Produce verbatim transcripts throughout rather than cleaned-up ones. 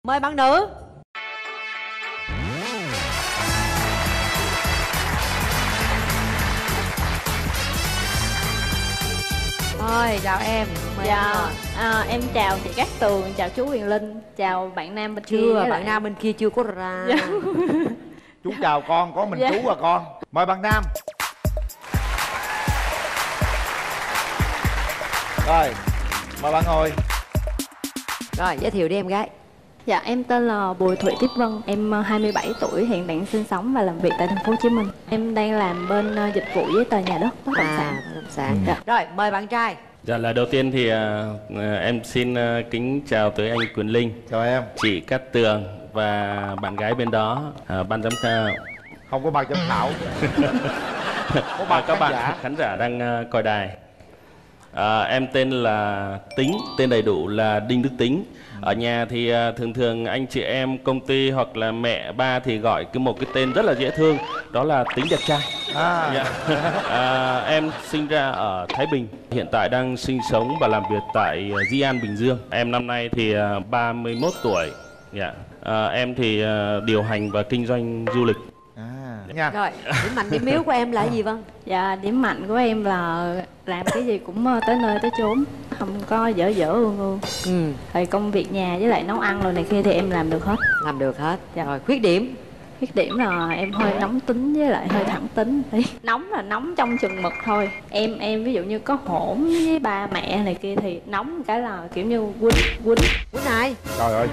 Mời bạn nữ. Thôi chào em. Mời Dạ em, à, em chào chị Cát Tường, chào chú Huyền Linh, chào bạn nam bên kia. chưa bạn lại... nam bên kia chưa có ra. Dạ. Chú chào con, có mình Dạ. chú và con. Mời bạn nam. Rồi, mời bạn ngồi. Rồi giới thiệu đi em gái. Dạ em tên là Bùi Thị Tiếp Vân, em hai mươi bảy tuổi, hiện đang sinh sống và làm việc tại thành phố Hồ Chí Minh. Em đang làm bên uh, dịch vụ giấy tờ nhà đất, bất động sản. À, bất động sản. Dạ. Rồi mời bạn trai. Dạ, lời đầu tiên thì uh, em xin uh, kính chào tới anh Quyền Linh, Chào em. chị Cát Tường và bạn gái bên đó, uh, ban giám khảo. Không có ban giám khảo. Có ban uh, các khán bạn giả. khán giả đang uh, coi đài. Uh, em tên là Tính, tên đầy đủ là Đinh Đức Tính. Ở nhà thì uh, thường thường anh chị em công ty hoặc là mẹ ba thì gọi cái một cái tên rất là dễ thương, đó là Tính đẹp trai. À. Dạ. À, em sinh ra ở Thái Bình, hiện tại đang sinh sống và làm việc tại uh, Di An, Bình Dương. Em năm nay thì uh, ba mươi mốt tuổi. Dạ. À, em thì uh, điều hành và kinh doanh du lịch. À, nha. Rồi điểm mạnh điểm yếu của em là gì Vân? Dạ điểm mạnh của em là làm cái gì cũng uh, tới nơi tới chốn, không có dở dở ương ương. Ừ, Thì công việc nhà với lại nấu ăn rồi này kia thì em làm được hết. làm được hết. Dạ. Rồi khuyết điểm. Khuyết điểm là em hơi nóng tính với lại hơi thẳng tính. Nóng là nóng trong chừng mực thôi. Em em ví dụ như có hỗn với ba mẹ này kia thì nóng cái là kiểu như quýnh quýnh Bữa nay Trời ơi.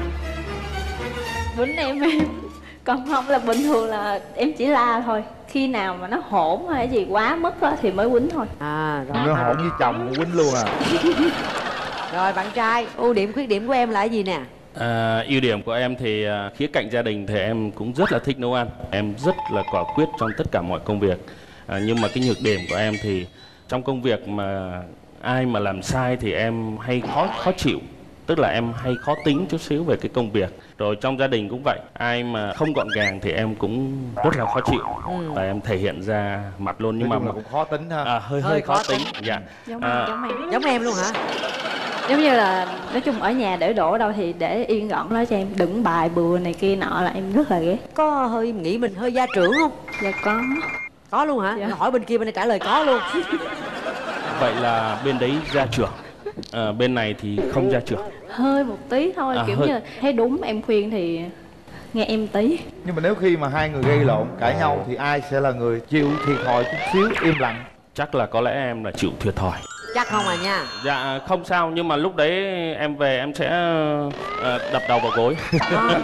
quýnh em em. Còn không là bình thường là em chỉ la thôi. Khi nào mà nó hỗn hay gì quá mức á thì mới quýnh thôi. à rồi. Nó hỗn với chồng quýnh luôn à. Rồi bạn trai, ưu điểm khuyết điểm của em là cái gì nè? À, ưu điểm của em thì uh, khía cạnh gia đình thì em cũng rất là thích nấu ăn. Em rất là quả quyết trong tất cả mọi công việc. À, nhưng mà cái nhược điểm của em thì trong công việc mà ai mà làm sai thì em hay khó khó chịu. Tức là em hay khó tính chút xíu về cái công việc. Rồi trong gia đình cũng vậy, ai mà không gọn gàng thì em cũng rất là khó chịu. Ừ. Và em thể hiện ra mặt luôn. Nhưng Nhưng mà mà cũng khó tính ha. à, hơi Hơi hơi khó khó tính. tính. Dạ. Giống À, em, giống em. Giống em luôn hả? Giống như là nói chung ở nhà để đổ đâu thì để yên gọn đó cho em, đừng bài bừa này kia nọ là em rất là ghét. Có hơi nghĩ mình hơi gia trưởng không? Dạ có. Có luôn hả? Dạ. Hỏi bên kia bên này trả lời có luôn. vậy là bên đấy gia trưởng, à, bên này thì không gia trưởng. Hơi một tí thôi, À, kiểu hơi. như là thấy đúng em khuyên thì nghe em tí. Nhưng mà nếu khi mà hai người gây lộn, cãi nhau thì ai sẽ là người chịu thiệt thòi chút xíu, im lặng? Chắc là có lẽ em là chịu thiệt thòi. Chắc không à nha. Dạ không sao, nhưng mà lúc đấy em về em sẽ ờ, đập đầu vào gối. Đó.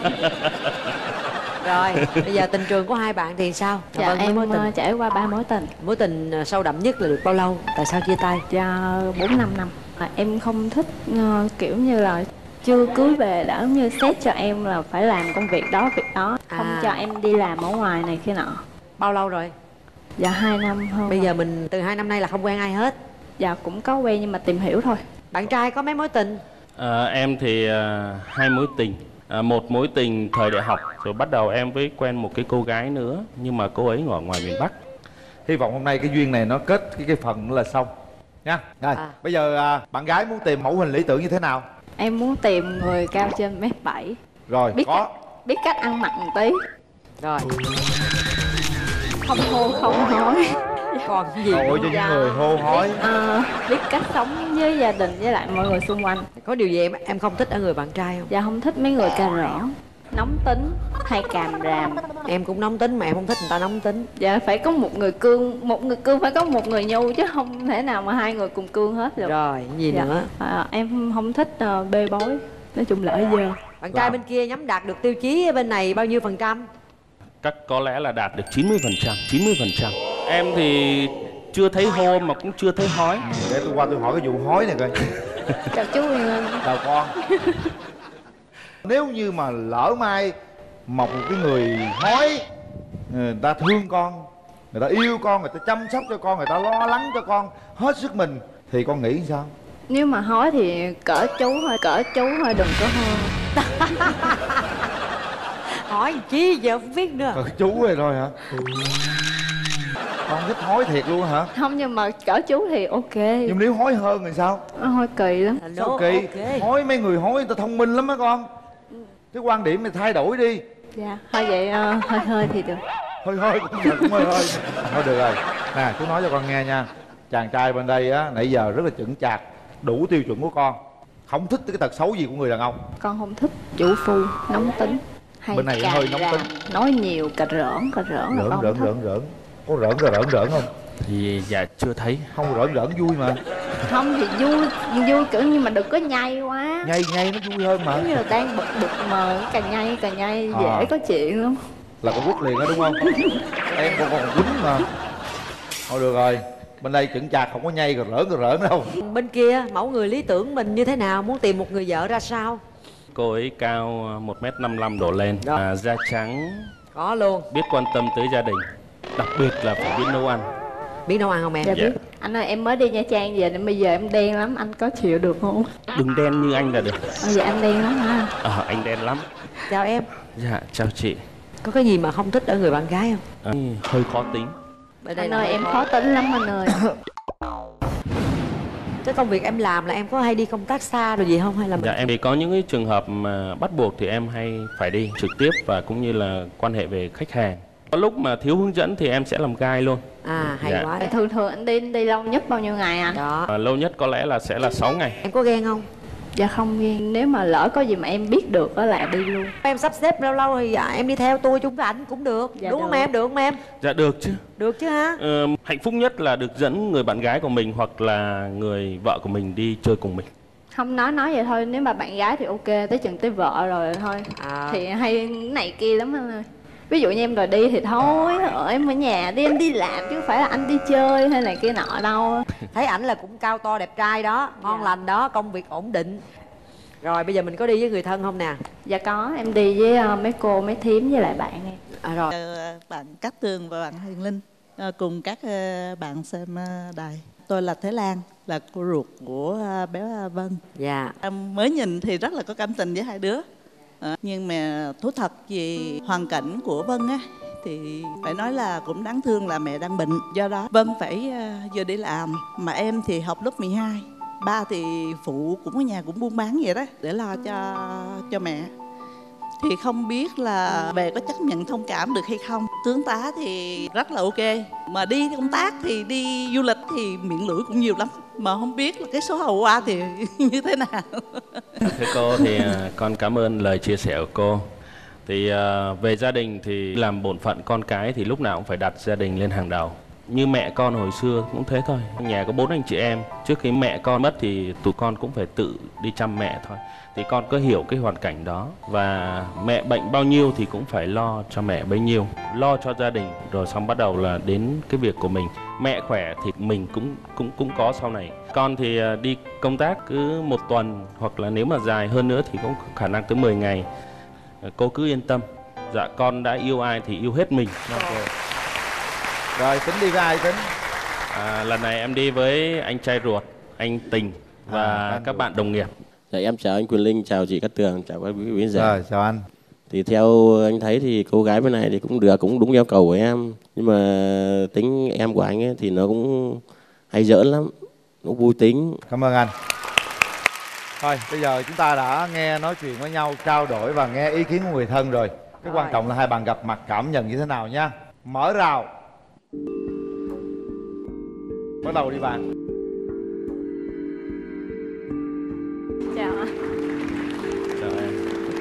Rồi bây giờ tình trường của hai bạn thì sao? Dạ Vâng, em mối tình ờ, trải qua ba mối tình. mối tình ờ, sâu đậm nhất là được bao lâu? Tại sao chia tay? Dạ bốn năm năm. À, em không thích ờ, kiểu như là chưa cưới về đã giống như xét cho em là phải làm công việc đó việc đó, không À. cho em đi làm ở ngoài này kia nọ. Bao lâu rồi? Dạ hai năm hơn. Bây rồi. giờ mình từ hai năm nay là không quen ai hết. Dạ cũng có quen nhưng mà tìm hiểu thôi. Bạn trai có mấy mối tình? Ờ, em thì ờ, hai mối tình. À, một mối tình thời đại học, rồi bắt đầu em với quen một cái cô gái nữa, nhưng mà cô ấy ở ngoài miền Bắc. Hy vọng hôm nay cái duyên này nó kết cái cái phần là xong nha. Rồi À. bây giờ à, bạn gái muốn tìm mẫu hình lý tưởng như thế nào? Em muốn tìm người cao trên mét bảy, Rồi biết có cách, biết cách ăn mặc một tí, Rồi không hô không nói. còn cái gì? ôi cho những Dạ. người hô hối. Ờ, biết cách sống với gia đình với lại mọi người xung quanh. Có điều gì em em không thích ở người bạn trai không? Dạ không thích mấy người cà rỡ, nóng tính, hay càm ràm. Em cũng nóng tính mà em không thích người ta nóng tính. Dạ phải có một người cương, một người cương phải có một người nhu chứ không thể nào mà hai người cùng cương hết được. Rồi cái gì Dạ. nữa? À, em không thích uh, bê bối, nói chung là ở dơ. Bạn trai bên kia nhắm đạt được tiêu chí bên này bao nhiêu phần trăm? Chắc có lẽ là đạt được chín mươi phần trăm. chín mươi phần trăm. Em thì chưa thấy hô mà cũng chưa thấy hói. Để tôi qua tôi hỏi cái vụ hối này coi. Chào chú Huyền Linh. Chào con. Nếu như mà lỡ mai một cái người hói, người ta thương con, người ta yêu con, người ta chăm sóc cho con, người ta lo lắng cho con hết sức mình, thì con nghĩ sao? Nếu mà hói thì cỡ chú thôi, cỡ chú thôi, đừng có hơn. Hỏi chi giờ không biết nữa. Cỡ chú rồi thôi hả? Con thích hói thiệt luôn hả? Không nhưng mà cỡ chú thì ok. Nhưng nếu hói hơn thì sao? Nó hơi kỳ lắm. Hello, Sao kỳ? ok. Hói mấy người hói người ta thông minh lắm á con. Cái quan điểm mày thay đổi đi. Dạ thôi vậy uh, hơi hơi thì được. Hơi hơi cũng được, cũng hơi hơi. Thôi được rồi. Nè chú nói cho con nghe nha. Chàng trai bên đây á nãy giờ rất là chững chạc, đủ tiêu chuẩn của con. Không thích cái tật xấu gì của người đàn ông? Con không thích chủ phu, nóng tính, hay bên này cà hơi nóng ra, tính, nói nhiều, cà rỡn, cà rỡn là rỡn con rỡn không thích. rỡn rỡn. Có rỡn ra rỡn rỡn không? Thì dạ chưa thấy. Không, rỡn rỡn vui mà. Không thì vui, vui kiểu như mà đừng có nhây quá. Nhây nhây nó vui hơn mà. Giống như là đang bực bực mà càng nhây càng nhây À. dễ có chuyện lắm. Là con quýt liền đó đúng không? Em con còn quýnh mà. Thôi được rồi. Bên đây chững chạc không có nhây rồi rỡn rồi rỡn đâu. Bên kia mẫu người lý tưởng mình như thế nào? Muốn tìm một người vợ ra sao? Cô ấy cao một mét năm mươi lăm đổ lên, à, da trắng, Có luôn. biết quan tâm tới gia đình, đặc biệt là phải biết nấu ăn. Biết nấu ăn không em? Dạ Dạ. biết. Anh ơi em mới đi Nha Trang về nên bây giờ em đen lắm, anh có chịu được không? Đừng đen như anh là được. Ờ dạ anh đen lắm ha. Ờ anh đen lắm. Chào em. Dạ chào chị. Có cái gì mà không thích ở người bạn gái không? À, hơi khó tính. Bên Anh là ơi hơi em khó tính lắm anh ơi. Cái công việc em làm là em có hay đi công tác xa rồi gì không? Hay là mình... Dạ em thì có những cái trường hợp mà bắt buộc thì em hay phải đi trực tiếp, và cũng như là quan hệ về khách hàng. Có lúc mà thiếu hướng dẫn thì em sẽ làm guide luôn. À hay Dạ. quá. Thường thường anh đi anh đi lâu nhất bao nhiêu ngày anh? Đó. À, lâu nhất có lẽ là sẽ là sáu ngày. Em có ghen không? Dạ không ghen, nếu mà lỡ có gì mà em biết được đó là đi luôn. Em sắp xếp lâu lâu thì dạ, em đi theo tôi chung với ảnh cũng được. Dạ Đúng không được. em? Được không em? Dạ được chứ. Được chứ ha? Ờ, hạnh phúc nhất là được dẫn người bạn gái của mình hoặc là người vợ của mình đi chơi cùng mình. Không nói nói vậy thôi, nếu mà bạn gái thì ok, tới chừng tới vợ rồi thôi. À. Thì hay cái này kia lắm anh ơi. Ví dụ như em đòi đi thì thôi, ở em ở nhà đi, em đi làm chứ không phải là anh đi chơi hay này kia nọ đâu. Thấy ảnh là cũng cao to đẹp trai đó, ngon Dạ. lành đó, công việc ổn định. Rồi bây giờ mình có đi với người thân không nè? Dạ có, em đi với uh, mấy cô, mấy thím với lại bạn em. À rồi. Ờ, bạn Cát Tường và bạn Huyền Linh ờ, cùng các ờ, bạn xem ờ, đài. Tôi là Thế Lan, là cô ruột của ờ, bé Vân. Dạ. Ờ, mới nhìn thì rất là có cảm tình với hai đứa. Ờ, nhưng mà thú thật vì hoàn cảnh của Vân á thì phải nói là cũng đáng thương là mẹ đang bệnh. Do đó Vân phải uh, vừa đi làm, mà em thì học lớp mười hai. Ba thì phụ cũng ở nhà cũng buôn bán vậy đó để lo cho cho mẹ. Thì không biết là về có chấp nhận thông cảm được hay không. Tướng tá thì rất là ok, mà đi công tác thì đi du lịch thì miệng lưỡi cũng nhiều lắm. Mà không biết là cái số hậu qua thì như thế nào. Thưa cô thì à, con cảm ơn lời chia sẻ của cô. Thì à, về gia đình thì làm bổn phận con cái thì lúc nào cũng phải đặt gia đình lên hàng đầu. Như mẹ con hồi xưa cũng thế thôi. Nhà có bốn anh chị em, trước khi mẹ con mất thì tụi con cũng phải tự đi chăm mẹ thôi. Thì con có hiểu cái hoàn cảnh đó. Và mẹ bệnh bao nhiêu thì cũng phải lo cho mẹ bấy nhiêu. Lo cho gia đình rồi xong bắt đầu là đến cái việc của mình. Mẹ khỏe thì mình cũng cũng cũng có sau này. Con thì à, đi công tác cứ một tuần, hoặc là nếu mà dài hơn nữa thì cũng có khả năng tới mười ngày. Cô cứ yên tâm. Dạ con đã yêu ai thì yêu hết mình. Okay. Rồi tính đi với ai tính? À, lần này em đi với anh trai ruột, anh Tình và À, anh các ruột. bạn đồng nghiệp. Dạ em chào anh Quyền Linh, chào chị Cát Tường, chào các quý khán giả. Rồi chào anh. Thì theo anh thấy thì cô gái bên này thì cũng được, cũng đúng yêu cầu của em. Nhưng mà tính em của anh ấy thì nó cũng hay giỡn lắm, nó vui tính. Cảm ơn anh. Thôi bây giờ chúng ta đã nghe nói chuyện với nhau, trao đổi và nghe ý kiến của người thân rồi. Cái quan trọng là hai bạn gặp mặt cảm nhận như thế nào nha. Mở rào. Bắt đầu đi bạn. Chào anh. Chào em.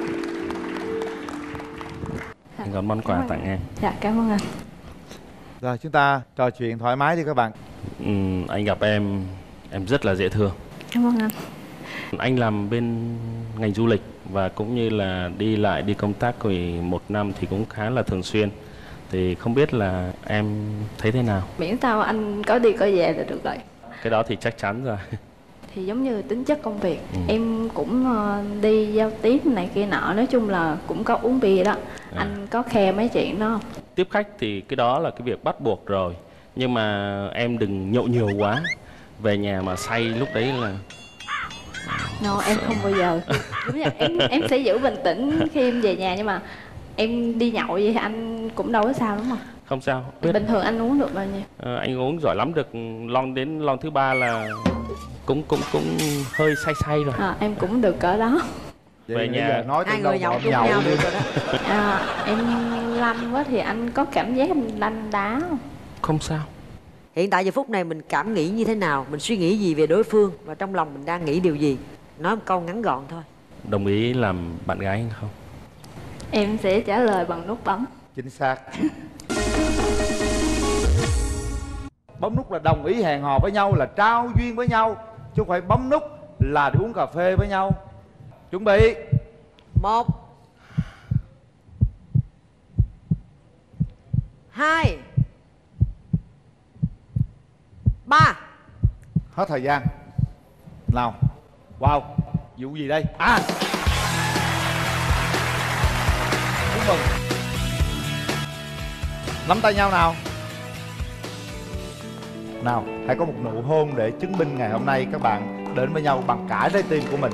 Anh có món quà tặng em. Dạ cảm ơn anh. Rồi chúng ta trò chuyện thoải mái đi các bạn. Ừm, anh gặp em, em rất là dễ thương. Cảm ơn anh. Anh làm bên ngành du lịch và cũng như là đi lại đi công tác thì một năm thì cũng khá là thường xuyên. Thì không biết là em thấy thế nào? Miễn sao anh có đi có về là được rồi. Cái đó thì chắc chắn rồi. Thì giống như tính chất công việc, Ừ. em cũng ờ, đi giao tiếp này kia nọ, nói chung là cũng có uống bia đó. À. Anh có khe mấy chuyện đó không? Tiếp khách thì cái đó là cái việc bắt buộc rồi. Nhưng mà em đừng nhậu nhiều quá. Về nhà mà say lúc đấy là No, em không bao giờ. Đúng rồi, em em sẽ giữ bình tĩnh khi em về nhà, nhưng mà em đi nhậu vậy thì anh cũng đâu có sao đúng không? không sao. Biết. Bình thường anh uống được bao nhiêu? Ờ, anh uống giỏi lắm, được lon đến lon thứ ba là cũng cũng cũng hơi say say rồi. À, em cũng được cỡ đó. Vậy về bây nhà giờ nói Hai tiếng người đâu nhậu bọn chung nhậu nhau đi. được rồi đó. À, em lanh quá thì anh có cảm giác anh lanh đá không? Không sao. Hiện tại giờ phút này mình cảm nghĩ như thế nào, mình suy nghĩ gì về đối phương và trong lòng mình đang nghĩ điều gì? Nói một câu ngắn gọn thôi. Đồng ý làm bạn gái anh không? Em sẽ trả lời bằng nút bấm. Chính xác. Bấm nút là đồng ý hẹn hò với nhau, là trao duyên với nhau, chứ không phải bấm nút là đi uống cà phê với nhau. Chuẩn bị. Một, hai, ba. Hết thời gian. Nào. Wow. Vụ gì đây? À, chúc mừng. Nắm tay nhau nào. Nào, hãy có một nụ hôn để chứng minh ngày hôm nay các bạn đến với nhau bằng cả trái tim của mình.